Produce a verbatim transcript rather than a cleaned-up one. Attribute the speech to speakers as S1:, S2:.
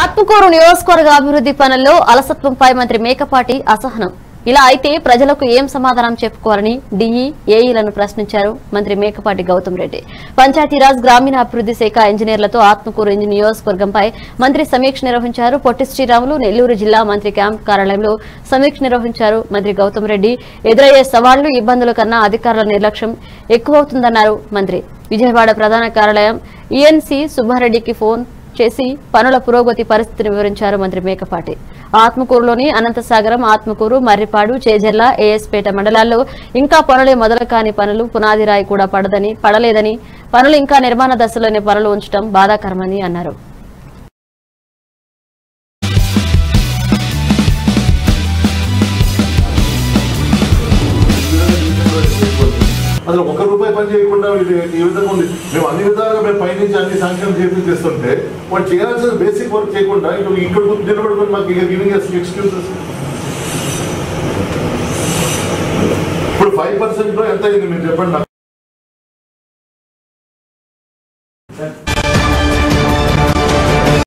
S1: ఆత్మకూరు నియోజకవర్గ అభివృద్ధి పనుల్లో అలసత్వంపై మంత్రి మేకపాటి అసహనం. ఇలా అయితే ప్రజలకు ఏం సమాధానం చెప్పుకోవాలని డీఈ ఏఈలను ప్రశ్నించారు మంత్రి మేకపాటి గౌతమ్ రెడ్డి. పంచాయతీరాజ్ గ్రామీణాభివృద్ధి శాఖ ఇంజనీర్లతో ఆత్మకూరు నియోజకవర్గంపై మంత్రి సమీక్ష నిర్వహించారు. పొట్టి శ్రీరాములు నెల్లూరు జిల్లా మంత్రి క్యాంప్ కార్యాలయంలో సమీక్ష నిర్వహించారు మంత్రి గౌతమ్ రెడ్డి. ఎదురయ్యే సవాళ్లు ఇబ్బందుల కన్నా అధికారుల నిర్లక్ష్యం ఎక్కువవుతుందన్నారు మంత్రి. విజయవాడ ప్రధాన కార్యాలయం ఈఎన్సీ సుబ్బారెడ్డికి ఫోన్ చేసి పనుల పురోగతి పరిస్థితిని వివరించారు మంత్రి మేకపాటి. ఆత్మకూరులోని అనంతసాగరం, ఆత్మకూరు, మర్రిపాడు, చేజర్ల, ఏఎస్పేట మండలాల్లో ఇంకా పనులే మొదలు కాని పనులు, పునాది రాయి కూడా పడదని పడలేదని, పనులు ఇంకా నిర్మాణ దశలోనే పనులు ఉంచడం బాధాకరమని అన్నారు.
S2: అసలు ఒక రూపాయి పని చేయకుండా ఈ విధంగా ఉంది. మేము అన్ని విధాలుగా మేము పైనుంచి అన్ని శాంక్షన్ చేసి చేస్తుంటే వాళ్ళు చేయాల్సిన బేసిక్ వర్క్ చేయకుండా ఇక్కడ ఇక్కడ నిలబడుకుని మాకు ఇక గివింగ్ ఎక్స్క్యూజెస్. ఇప్పుడు ఫైవ్ పర్సెంట్ లో ఎంత అయింది మీరు చెప్పండి నాకు.